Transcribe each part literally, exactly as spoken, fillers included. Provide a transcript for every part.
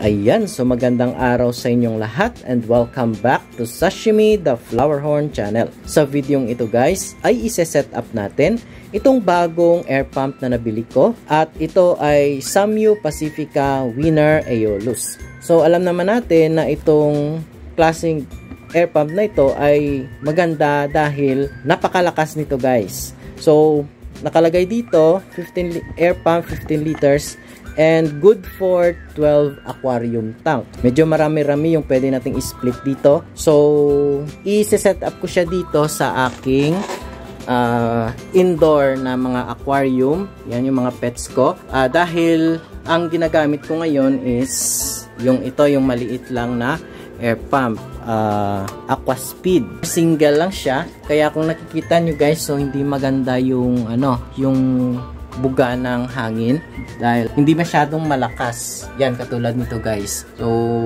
Ayan, so magandang araw sa inyong lahat and welcome back to Sashimi the Flowerhorn channel. Sa videong ito guys ay ise-set up natin itong bagong air pump na nabili ko at ito ay Samyu Pacifica Winner Aeolus. So alam naman natin na itong klaseng air pump na ito ay maganda dahil napakalakas nito guys. So nakalagay dito fifteen air pump fifteen liters and good for twelve aquarium tank. Medyo marami-rami yung pwede nating i-split dito. So, i-set up ko siya dito sa aking uh, indoor na mga aquarium. Yan yung mga pets ko. Uh, dahil ang ginagamit ko ngayon is yung ito, yung maliit lang na air pump. Uh, aqua speed. Single lang siya. Kaya kung nakikita nyo guys, so hindi maganda yung ano, yung buga ng hangin dahil hindi masyadong malakas yan katulad nito guys. So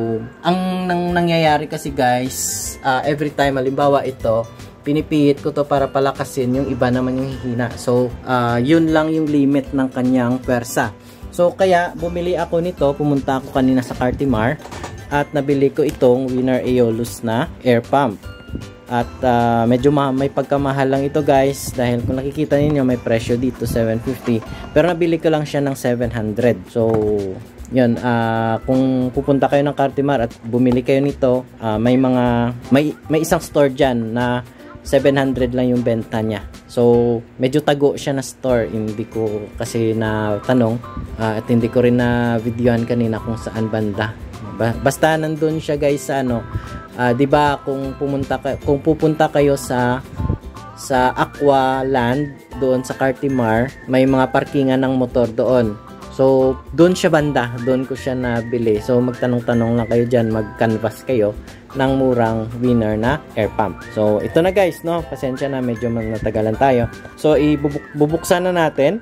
ang nang nangyayari kasi guys, uh, every time halimbawa ito pinipihit ko to para palakasin, yung iba naman yung hihina. So uh, yun lang yung limit ng kanyang pwersa. So kaya bumili ako nito, pumunta ako kanina sa Cartimar at nabili ko itong Winner Aeolus na air pump. At uh, medyo may pagkamahal lang ito guys dahil kung nakikita niyo may presyo dito seven fifty, pero nabili ko lang siya ng seven hundred. So yun, uh, kung pupunta kayo ng Cartimar at bumili kayo nito, uh, may mga may, may isang store dyan na seven hundred lang yung benta niya. So medyo tago siya na store, hindi ko kasi na tanong uh, at hindi ko rin na videoan kanina kung saan banda. Basta nandun siya guys sa ano, uh, 'di ba kung pumunta ka, kung pupunta kayo sa sa Aqua Land doon sa Cartimar, may mga parkingan ng motor doon. So doon siya banda, doon ko siya nabili. So magtanong-tanong lang kayo diyan, mag-canvas kayo ng murang Winner na air pump. So ito na guys, no, pasensya na medyo natagalan tayo. So ibubuksan na natin.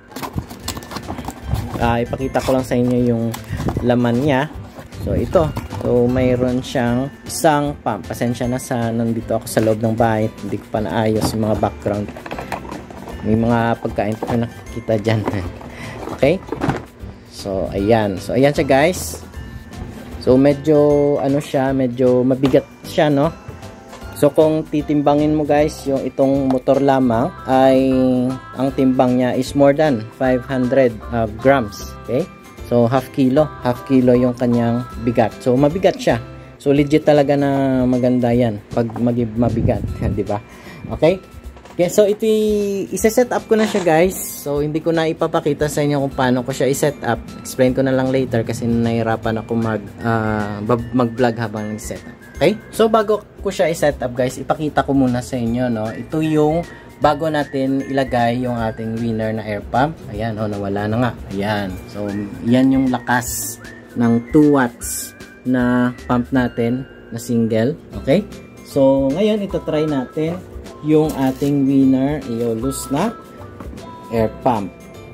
Uh, ipakita ko lang sa inyo yung laman niya. So ito, so mayroon siyang isang pump. Pasensya na sa nandito ako sa loob ng bahay, hindi ko pa naayos yung mga background. May mga pagkain ko na nakikita dyan. Okay? So ayan. So ayan siya guys. So medyo ano siya, medyo mabigat siya, no? So kung titimbangin mo guys, yung itong motor lamang ay ang timbang niya is more than five hundred uh, grams. Okay? So half kilo, half kilo yung kanyang bigat. So mabigat siya. So legit talaga na maganda 'yan pag mabigat, 'di ba? Okay? Okay, so ito i-set up ko na siya guys. So hindi ko na ipapakita sa inyo kung paano ko siya i-set up. Explain ko na lang later kasi nahirapan ako mag uh, mag-vlog habang i-set up. Okay? So bago ko siya i-set up guys, ipakita ko muna sa inyo, no. Ito yung bago natin ilagay yung ating Winner na air pump. Ayan, oh, nawala na nga. Ayan. So, yan yung lakas ng two watts na pump natin na single. Okay? So, ngayon, ito try natin yung ating Winner Aeolus na air pump.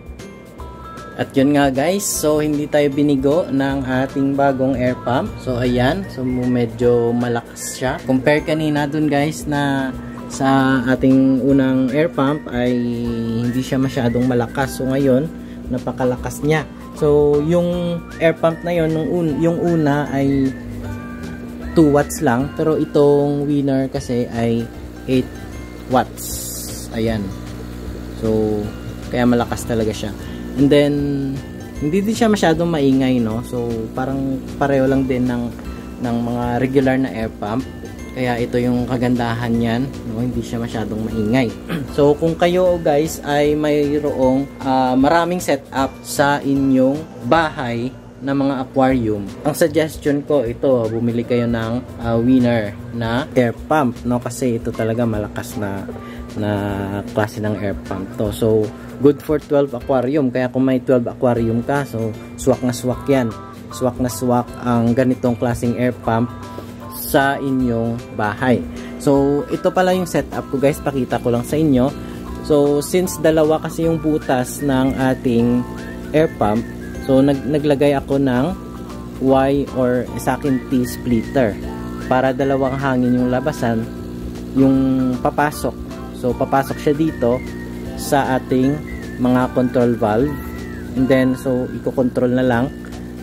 At yun nga guys, so hindi tayo binigo ng ating bagong air pump. So, ayan. So, medyo malakas siya. Compare kanina dun guys na sa ating unang air pump ay hindi siya masyadong malakas. So ngayon, napakalakas niya. So yung air pump na yon, nung un yung una ay two watts lang, pero itong Winner kasi ay eight watts. Ayan. So kaya malakas talaga siya. And then hindi din siya masyadong maingay, no. So parang pareho lang din ng ng mga regular na air pump. Kaya ito yung kagandahan niyan, no? Hindi siya masyadong maingay. So kung kayo guys ay mayroong uh, maraming setup sa inyong bahay na mga aquarium, ang suggestion ko ito, bumili kayo ng uh, Winner na air pump, no? Kasi ito talaga malakas na na klase ng air pump to. So good for twelve aquarium. Kaya kung may twelve aquarium ka, so swak na swak yan. Swak na swak ang ganitong klaseng air pump sa inyong bahay. So ito pala yung setup ko guys, pakita ko lang sa inyo. So since dalawa kasi yung butas ng ating air pump, so nag naglagay ako ng Y or sa akin T splitter para dalawang hangin yung labasan, yung papasok. So papasok siya dito sa ating mga control valve, and then so iko-control na lang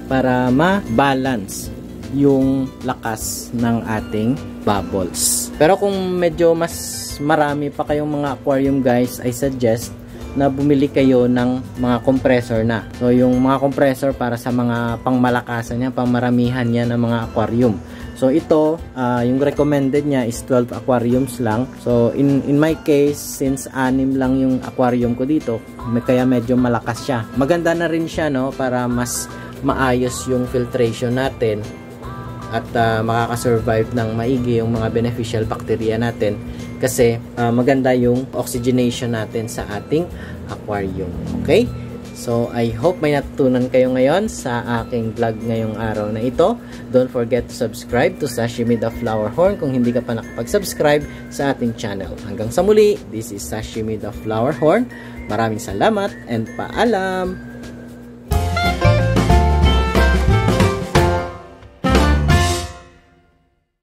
para ma-balance yung lakas ng ating bubbles. Pero kung medyo mas marami pa kayong mga aquarium guys, I suggest na bumili kayo ng mga compressor na. So yung mga compressor para sa mga pangmalakasan niya, pangmaramihan niya ng mga aquarium. So ito, uh, yung recommended niya is twelve aquariums lang. So in in my case, since anim lang yung aquarium ko dito, may, kaya medyo malakas siya. Maganda na rin siya, no, para mas maayos yung filtration natin at uh, makakasurvive ng maigi yung mga beneficial bacteria natin kasi uh, maganda yung oxygenation natin sa ating aquarium. Okay? So, I hope may natutunan kayo ngayon sa aking vlog ngayong araw na ito. Don't forget to subscribe to Sashimi the Flower Horn kung hindi ka pa nakapag-subscribe sa ating channel. Hanggang sa muli, this is Sashimi the Flower Horn. Maraming salamat and paalam!